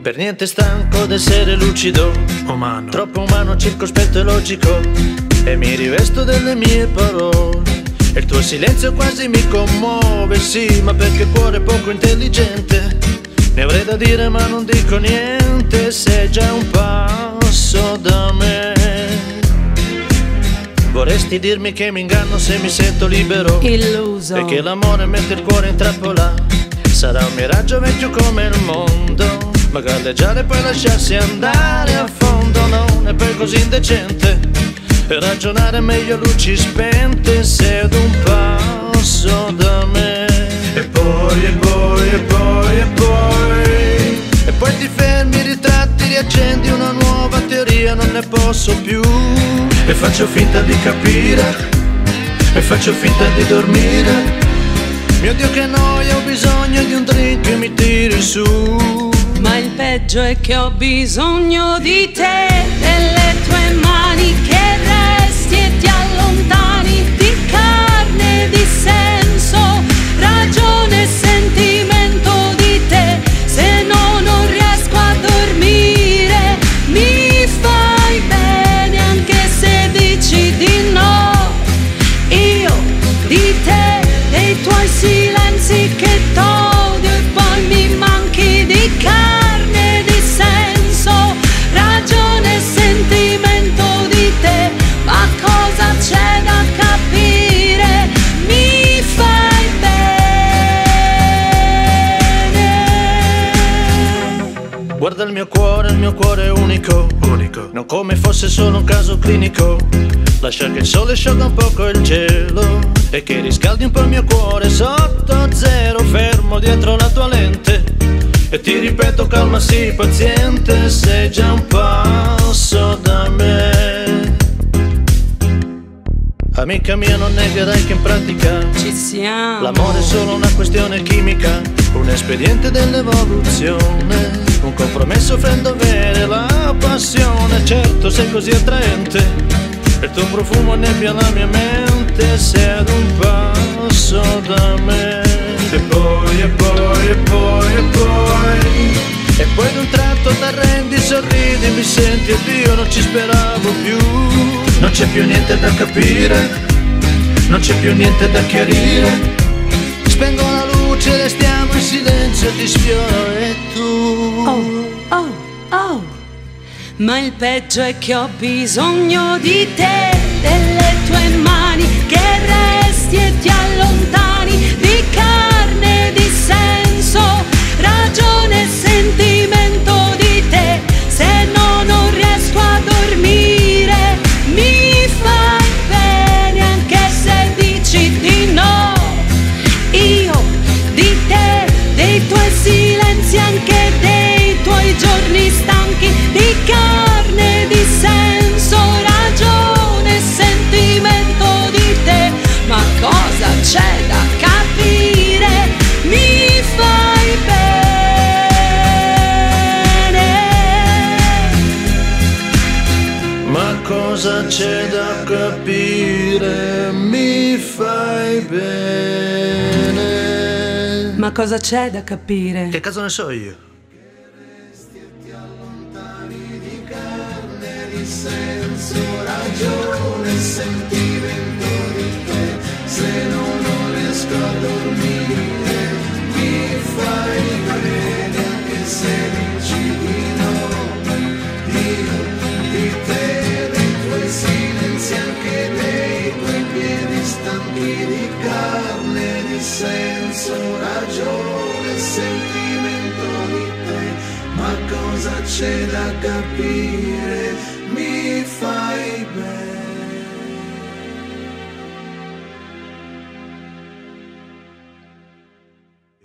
Per niente stanco d'essere lucido, umano, troppo umano, circospetto e logico, e mi rivesto delle mie parole. E il tuo silenzio quasi mi commuove, sì, ma perché cuore poco intelligente. Ne avrei da dire ma non dico niente, sei già un passo da me. Vorresti dirmi che mi inganno se mi sento libero, illuso, e che l'amore mette il cuore in trappola. Sarà un miraggio vecchio come il mondo, ma galleggiare e poi lasciarsi andare a fondo non è poi così indecente. E ragionare meglio a luci spente, sei ad un passo da me. E poi, e poi, e poi, e poi, e poi ti fermi, ritratti, riaccendi una nuova teoria, non ne posso più. E faccio finta di capire, e faccio finta di dormire. Mio Dio che noia, ho bisogno di un drink che mi tiri su. ma il peggio è che ho bisogno di te, delle tue mani che resti e ti allontani, di carne, di senso, ragione e sentimento di te. Se no non riesco a dormire, mi fai bene anche se dici di no. Io di te, dei tuoi silenzi che t'odio e poi mi manchi di carne, di senso, ragione e sentimento di te. Ma cosa c'è da capire? Mi fai bene. Guarda il mio cuore è unico, unico, non come fosse solo un caso clinico. Lascia che il sole sciolga un poco il cielo e che riscaldi un po' il mio cuore sotto zero, fermo dietro la tua lente. E ti ripeto calma, sii paziente, sei già un passo da me. Amica mia, non negherai che in pratica Ci siamo. l'amore è solo una questione chimica, un espediente dell'evoluzione, un compromesso fra il dovere e la passione. Certo sei così attraente, il tuo profumo nebbia la mia mente, sei ad un passo da me. E poi, e poi, e poi, e poi, e poi d'un tratto t'arrendi, sorridi, mi senti e Dio non ci speravo più. Non c'è più niente da capire, non c'è più niente da chiarire. Spengo la luce, restiamo in silenzio, ti sfioro e tu. Oh, oh, oh. Ma il peggio è che ho bisogno di te, delle tue mani che resti e ti allontani, di carne, di senso, ragione e sentimento di te. Se no non riesco a dormire, mi fai bene anche se dici di no. Io di te, dei tuoi silenzi, anche dei tuoi giorni stanchi, di carne, di senso, ragione e sentimento di te. Ma cosa c'è da capire? Mi fai bene. Ma cosa c'è da capire? Mi fai bene. Ma cosa c'è da capire? Che caso ne so io? Senso, ragione, sentimento di te. Se no non riesco a dormire, mi fai bene anche se dici di no. Io di te, dei tuoi silenzi, anche dei tuoi piedi stanchi, di carne, di senso, ragione, sentimento di te. Ma cosa c'è da capire? Mi fai bene.